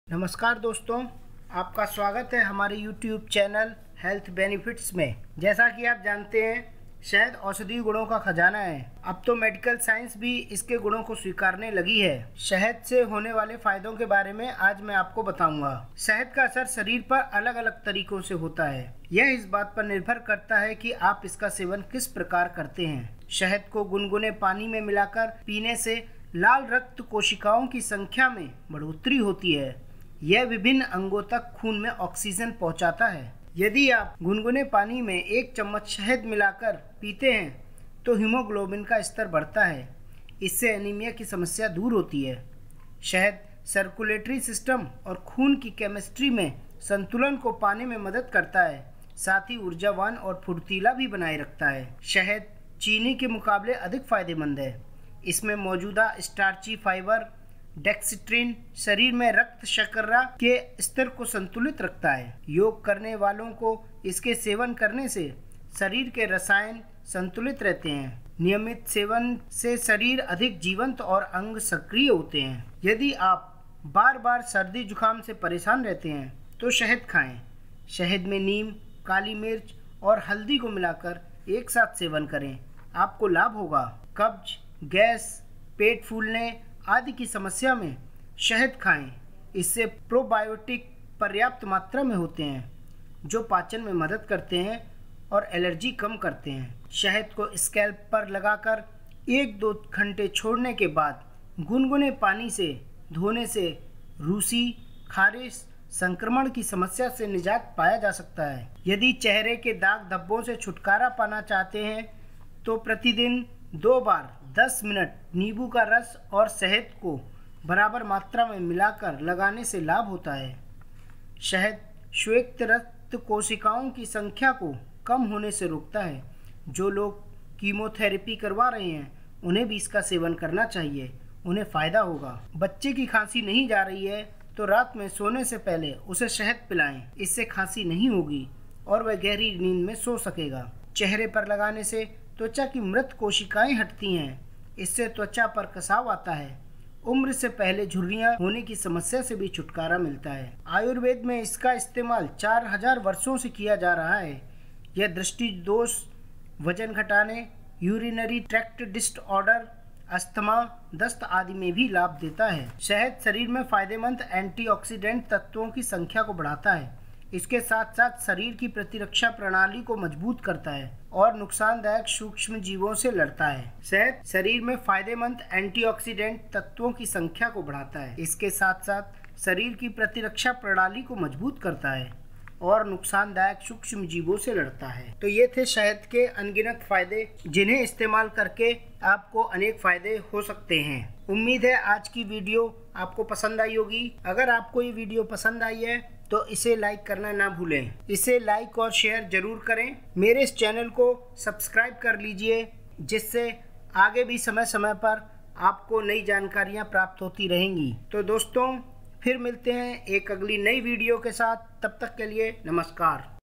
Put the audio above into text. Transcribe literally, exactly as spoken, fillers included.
नमस्कार दोस्तों, आपका स्वागत है हमारे यूट्यूब चैनल हेल्थ बेनिफिट्स में। जैसा कि आप जानते हैं, शहद औषधीय गुणों का खजाना है। अब तो मेडिकल साइंस भी इसके गुणों को स्वीकारने लगी है। शहद से होने वाले फायदों के बारे में आज मैं आपको बताऊंगा। शहद का असर शरीर पर अलग अलग तरीकों से होता है। यह इस बात पर निर्भर करता है कि आप इसका सेवन किस प्रकार करते हैं। शहद को गुनगुने पानी में मिलाकर पीने से लाल रक्त कोशिकाओं की संख्या में बढ़ोतरी होती है। यह विभिन्न अंगों तक खून में ऑक्सीजन पहुंचाता है। यदि आप गुनगुने पानी में एक चम्मच शहद मिलाकर पीते हैं तो हीमोग्लोबिन का स्तर बढ़ता है। इससे एनीमिया की समस्या दूर होती है। शहद सर्कुलेटरी सिस्टम और खून की केमिस्ट्री में संतुलन को पाने में मदद करता है, साथ ही ऊर्जावान और फुर्तीला भी बनाए रखता है। शहद चीनी के मुकाबले अधिक फायदेमंद है। इसमें मौजूदा स्टार्ची फाइबर डेक्सिट्रिन शरीर में रक्त शर्करा के स्तर को संतुलित रखता है। योग करने वालों को इसके सेवन करने से शरीर के रसायन संतुलित रहते हैं। नियमित सेवन से शरीर अधिक जीवंत और अंग सक्रिय होते हैं। यदि आप बार बार सर्दी जुकाम से परेशान रहते हैं तो शहद खाएं। शहद में नीम, काली मिर्च और हल्दी को मिलाकर एक साथ सेवन करें, आपको लाभ होगा। कब्ज, गैस, पेट फूलने आदि की समस्या में शहद खाएं। इससे प्रोबायोटिक पर्याप्त मात्रा में होते हैं जो पाचन में मदद करते हैं और एलर्जी कम करते हैं। शहद को स्कैल्प पर लगाकर एक दो घंटे छोड़ने के बाद गुनगुने पानी से धोने से रूसी, खारिश, संक्रमण की समस्या से निजात पाया जा सकता है। यदि चेहरे के दाग धब्बों से छुटकारा पाना चाहते हैं तो प्रतिदिन दो बार दस मिनट नींबू का रस और शहद को बराबर मात्रा में मिलाकर लगाने से लाभ होता है। शहद श्वेत रक्त कोशिकाओं की संख्या को कम होने से रोकता है। जो लोग कीमोथेरेपी करवा रहे हैं उन्हें भी इसका सेवन करना चाहिए, उन्हें फ़ायदा होगा। बच्चे की खांसी नहीं जा रही है तो रात में सोने से पहले उसे शहद पिलाएं। इससे खांसी नहीं होगी और वह गहरी नींद में सो सकेगा। चेहरे पर लगाने से त्वचा की मृत कोशिकाएं हटती हैं। इससे त्वचा पर कसाव आता है। उम्र से पहले झुर्रियां होने की समस्या से भी छुटकारा मिलता है। आयुर्वेद में इसका इस्तेमाल चार हजार वर्षों से किया जा रहा है। यह दृष्टि दोष, वजन घटाने, यूरिनरी ट्रैक्ट डिसऑर्डर, अस्थमा, दस्त आदि में भी लाभ देता है। शहद शरीर में फायदेमंद एंटीऑक्सीडेंट तत्वों की संख्या को बढ़ाता है। इसके साथ साथ शरीर की प्रतिरक्षा प्रणाली को मजबूत करता है और नुकसानदायक सूक्ष्म जीवों से लड़ता है। शहद शरीर में फायदेमंद एंटीऑक्सीडेंट तत्वों की संख्या को बढ़ाता है। इसके साथ साथ शरीर की प्रतिरक्षा प्रणाली को मजबूत करता है और नुकसानदायक सूक्ष्म जीवों से लड़ता है। तो ये थे शहद के अनगिनत फायदे, जिन्हें इस्तेमाल करके आपको अनेक फायदे हो सकते हैं। उम्मीद है आज की वीडियो आपको पसंद आई होगी। अगर आपको ये वीडियो पसंद आई है तो इसे लाइक करना ना भूलें। इसे लाइक और शेयर जरूर करें। मेरे इस चैनल को सब्सक्राइब कर लीजिए, जिससे आगे भी समय समय पर आपको नई जानकारियां प्राप्त होती रहेंगी। तो दोस्तों, फिर मिलते हैं एक अगली नई वीडियो के साथ। तब तक के लिए नमस्कार।